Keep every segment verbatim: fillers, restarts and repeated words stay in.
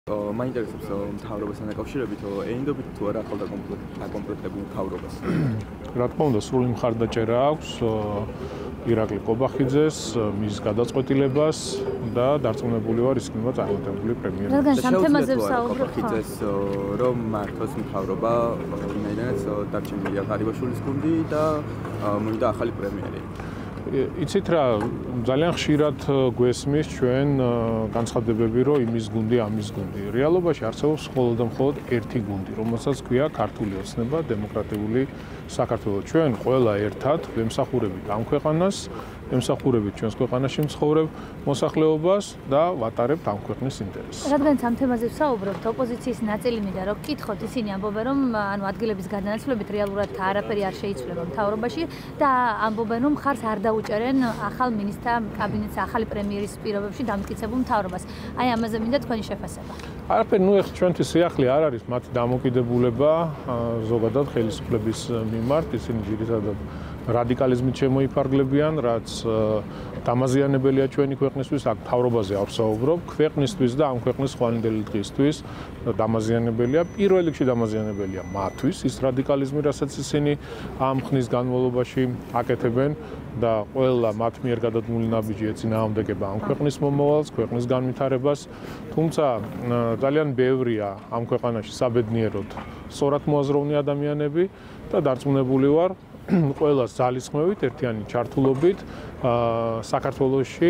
მაინტერესებს მთავრობასთან დაკავშირებით ეინდობით თუ არა ახალ დაკომპლექტებულ მთავრობას. რა თქმა უნდა, სრული მხარდაჭერა აქვს ირაკლი კობახიძეს, მის გადაწყვეტილებას და დარწმუნებული ვარ ისინმა წარმატებული პრემიერი. რადგან სამ თემაზე ვსაუბრობთ. კობახიძეს რომ მართოს მთავრობა, ვინაიდანაც დარჩენილია ღარიბაშვილის გუნდი და მოინდა ახალი პრემიერი. იცით რა, ძალიან ხშირად გვესმის ჩვენ განცხადებები, რომ იმის გუნდი, ამის გუნდი. რეალობაში არსებობს მხოლოდ და მხოლოდ ერთი გუნდი, რომელსაც ქვია ქართული ოცნება, დემოკრატიული საქართველო. ჩვენ ყველა ერთად ვემსახურებით ამ ქვეყანას, ემსახურებით ჩვენს ქვეყანაში მცხოვრებ მოსახლეობას და ვატარებთ ამ ქვეყნის ინტერესს. რადგან ამ თემაზე ვსაუბრობთ, ოპოზიციის ნაწილი მინდა რომ გკითხოთ, ისინი ამბობენ რომ ანუ ადგილების გადანაცვლებით რეალურად არაფერი არ შეიცვლება მთავრობაში და ამბობენ რომ ხარს არ დაუჭერენ ახალ მინისტრთა კაბინეტს ახალი პრემიერის პირობებში დამტკიცებულ მთავრობას. აი ამაზე მინდა თქვენი შეფასება. არაფერი, ნუ ეხლა ჩვენთვის სიახლე არ არის მათი დამოკიდებულება ზოგადად ხელისუფლების მიმართ, ისინი ძირითადად რადიკალიზმით შემოიფარგლებიან, რაც დამაზიანებელია ჩვენი ქვეყნისთვის, აქ მთავრობაზე არ ვსაუბრობ, ქვეყნისთვის და ამ ქვეყნის ხვალინდელი დღისთვის დამაზიანებელია, პირველ რიგში დამაზიანებელია მათთვის ის რადიკალიზმი, რასაც ისინი ამ ხნის განმავლობაში აკეთებენ და ყველა მათ მიერ გადადგმული ნაბიჯი ეწინააღმდეგება ამ ქვეყნის მომავალს, ქვეყნის განვითარებას, თუმცა ძალიან ბევრია ამ ქვეყანაში საბედნიეროდ სწორად მოაზროვნე ადამიანები და დარწმუნებული ვარ ყველას ძალისხმევით, ერთიანი ჩართულობით საქართველოში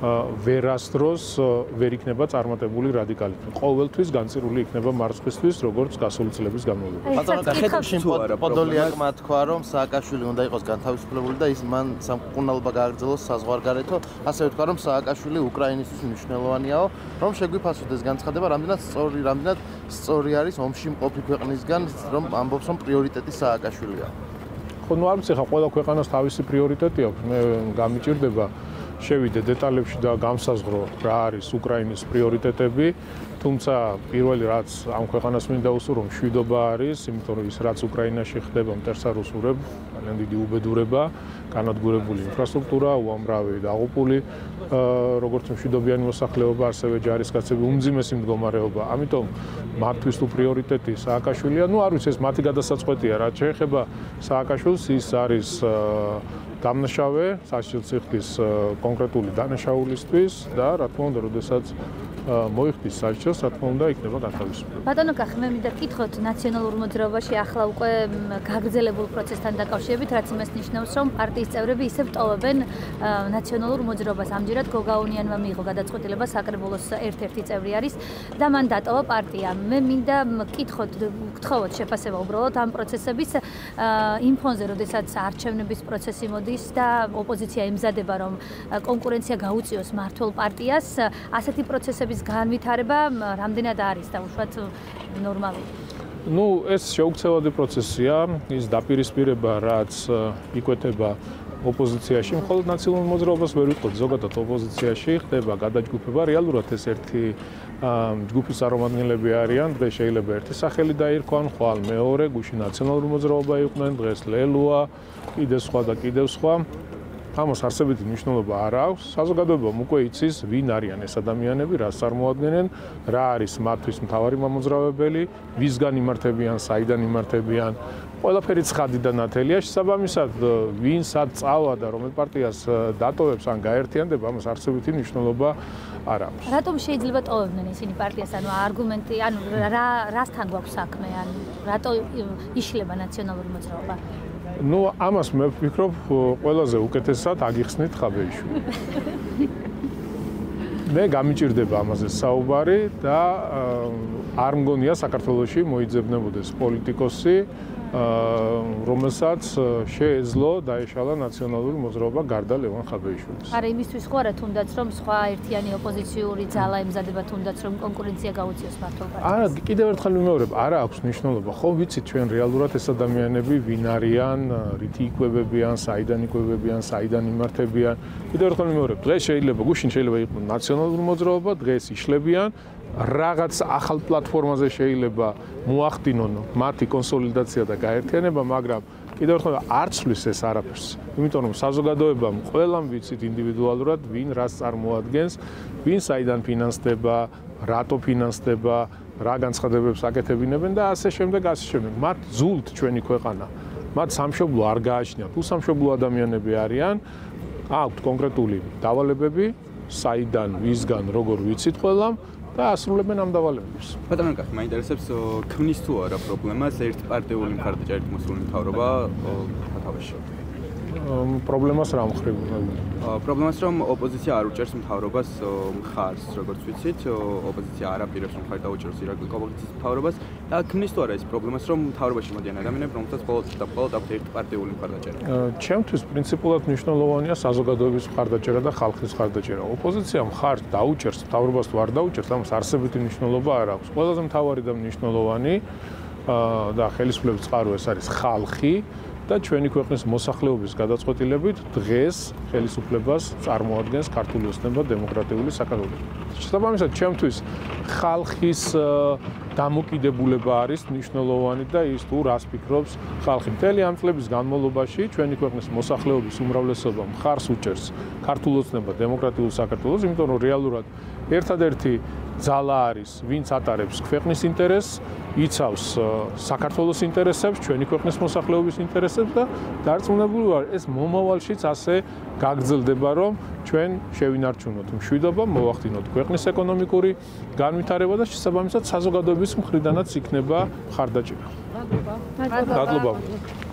ვერასდროს ვერ იქნება წარმატებული რადიკალიზმი. ყოველთვის განწირული იქნება მარცხისთვის, როგორც გასული წლების განმავლობაში. ბატონო, კახეთში პოდოლიაკმა თქვა, რომ სააკაშვილი უნდა იყოს განთავისუფლებული და ის მან სამკურნალობა გააგრძელოს საზღვარგარეთო. ასევე თქვა, რომ სააკაშვილი უკრაინისთვის მნიშვნელოვანიაო, რომ შეგვიფასოთ ეს განცხადება, რამდენად სწორი, რამდენად სწორი არის ომში მყოფი ქვეყნისგან, რომ ამბობს, რომ პრიორიტეტი სააკაშვილია. ნუ არ ვიცი, ხა ყველა ქვეყანას თავისი პრიორიტეტი აქვს. მე გამიჭირდება შევიდე დეტალებში და გამსაზღვრო რა არის უკრაინის პრიორიტეტები, თუმცა პირველი რაც ამ ქვეყანას მინდა უსურვო, მშვიდობა არის, იმიტომ რომ ის რაც უკრაინაში ხდება, მტერს არ უსურებ, ძალიან დიდი უბედურება, განადგურებული ინფრასტრუქტურა, უამრავი დაღუპული, როგორც მშვიდობიანი მოსახლეობა, ასევე ჯარისკაცები, უმძიმესი მდგომარეობა. ამიტომ მათთვის თუ პრიორიტეტი სააკაშვილია, ნუ არ ვიცი, ეს მათი გადასაწყვეტია, რაც შეეხება სააკაშვილს, ის არის დამნაშავე სასჯელწიხდის კონკრეტული დანაშაულისთვის და რა თქმა უნდა, როდესაც მოიხდის სასჯელს, რა თქმა უნდა, იქნება განთავისუფლებული. ბატონო კახ, მე მინდა გკითხოთ ნაციონალურ მოძრაობაში ახლა უკვე გაგრძელებულ პროცესთან დაკავშირებით, რაც იმას ნიშნავს, რომ პარტიის წევრები ისევ ტოვებენ ნაციონალურ მოძრაობას. ამჯერად გოგაუნიანმა მიიღო გადაწყვეტილება, საკრებულოს ერთ-ერთი წევრი არის და მან დატოვა პარტია. მე მინდა გკითხოთ, გთხოვოთ შეფასება უბრალოდ ამ პროცესების იმ ფონზე, როდესაც არჩევნების პროცესი მოდის და ოპოზიცია ემზადება, რომ კონკურენცია გაუწიოს მმართველ პარტიას, ასეთი პროცესების განვითარება რამდენად არის და უშუალოდ ნორმალური? ნუ ეს შეუქცევადი პროცესია, ის დაპირისპირება, რაც იკვეთება ოპოზიციაში, მხოლოდ ნაციონალურ მოძრაობას ვერ ვიტყოდ, ზოგადად ოპოზიციაში ხდება გადაჯგუფება, რეალურად ეს ერთი ჯგუფის წარმომადგენლები არიან, დღეს შეიძლება ერთი სახელი დაირქვან, ხვალ მეორე, გუშინ ნაციონალური მოძრაობა იყვნენ, დღეს ლელუა, კიდევ სხვა და კიდევ სხვა. ამას არსებითი მნიშვნელობა არ აქვს. საზოგადოებამ უკვე იცის, ვინ არიან ეს ადამიანები, რას წარმოადგენენ, რა არის მათთვის მთავარი მამოძრავებელი, ვისგან იმართებიან, საიდან იმართებიან. ყველაფერი ცხადი და ნათელია. შესაბამისად, ვინ სად წავა და რომელ პარტიას დატოვებს ან გაერთიანდება, ამას არსებითი მნიშვნელობა არ აქვს. რატომ შეიძლება ტოვებდნენ ისინი პარტიას? ანუ არგუმენტი, ანუ რა რასთან გვაქვს საქმე, ანუ რატო იშლება ნაციონალური მოძრაობა? ნუ ამას მე ვფიქრობ, ყველაზე უკეთესად აგიხსნით ხაბეიშვილი. მე გამიჭირდება ამაზე საუბარი და არ მგონია საქართველოში მოიძებნებოდეს პოლიტიკოსი, რომელსაც შეეძლო დაეშალა ნაციონალური მოძრაობა გარდა ლევან ხაბეიშვილის. არა, იმისთვის ხო არა თუნდაც რომ სხვა ერთიანი ოპოზიციური ძალა ემზადება თუნდაც რომ კონკურენცია გაუწიოს მართულ პარტიას. არა, კიდევ ერთხელ ვიმეორებ, არა აქვს მნიშვნელობა. ხო ვიცით ჩვენ რეალურად ეს ადამიანები ვინ არიან, რითი იკვებებიან, საიდან იკვებებიან, საიდან იმართებიან. კიდევ ერთხელ ვიმეორებ, დღეს შეიძლება, გუშინ შეიძლება იყოს ნაციონალური მოძრაობა, დღეს იშლებიან. რაღაც ახალ პლატფორმაზე შეიძლება მოახდინონ მათი კონსოლიდაცია და გაერთიანება, მაგრამ კიდევ ერთხელ არ ცვლის ეს არაფერს. იმიტომ რომ საზოგადოებამ ყველამ ვიცით ინდივიდუალურად, ვინ რას წარმოადგენს, ვინ საიდან ფინანსდება, რატო ფინანსდება, რა განცხადებებს აკეთებინებენ და ასე შემდეგ, ასე შემდეგ. მათ ზულთ ჩვენი ქვეყანა. მათ სამშობლო არ გააჩნიათ. უსამშობლო ადამიანები არიან. აქვთ კონკრეტული დავალებები, საიდან, ვისგან, როგორ ვიცით ყველამ და ასრულებენ ამ დავალებებს. ბატონო კახი, მაინტერესებს ქმნის თუ არა პრობლემას ერთპარტიული მხარდაჭერით მოსული მთავრობა სათავეში? პრობლემას რა მხრივ? პრობლემას რომ ოპოზიცია არ უჭერს მთავრობას მხარს, როგორც ვიცით, ოპოზიცია არ აპირებს რომ მხარი დაუჭეროს ირაკლი კობილეთის მთავრობას და ქმნის თუ არა ეს პრობლემას რომ მთავრობაში მოდიან ადამიანები, რომელთაც მხოლოდ და მხოლოდ აქვთ ერთპარტიული მხარდაჭერა? ჩემთვის პრინციპულად მნიშვნელოვანია საზოგადოების მხარდაჭერა და ხალხის მხარდაჭერა. ოპოზიცია მხარს დაუჭერს, მთავრობას თუ არ დაუჭერს, ამას არსებითი მნიშვნელობა არ აქვს. ყველაზე მთავარი და მნიშვნელოვანი და ხელისუფლების წყარო ეს არის ხალხი. და ჩვენი ქვეყნის მოსახლეობის გადაწყვეტილებით დღეს ხელისუფლებას წარმოადგენს ქართული ოცნება დემოკრატიული საქართველოს. შესაბამისად, ჩემთვის ხალხის დამოკიდებულება არის მნიშვნელოვანი და ის თუ რას ფიქრობს ხალხი. მთელი ამ წლების განმავლობაში ჩვენი ქვეყნის მოსახლეობის უმრავლესობა მხარს უჭერს ქართულ ოცნება დემოკრატიულ საქართველოს, იმიტომ რომ რეალურად ერთადერთი ძალა არის, ვინც ატარებს ქვეყნის ინტერესს, იცავს საქართველოს ინტერესებს, ჩვენი ქვეყნის მოსახლეობის ინტერესებს და დარწმუნებული ვარ, ეს მომავალშიც ასე გაგრძელდება, რომ ჩვენ შევინარჩუნოთ მშვიდობა, მოვახდინოთ ქვეყნის ეკონომიკური განვითარება და შესაბამისად საზოგადოების მხრიდანაც იქნება მხარდაჭერა. მადლობა. მადლობა.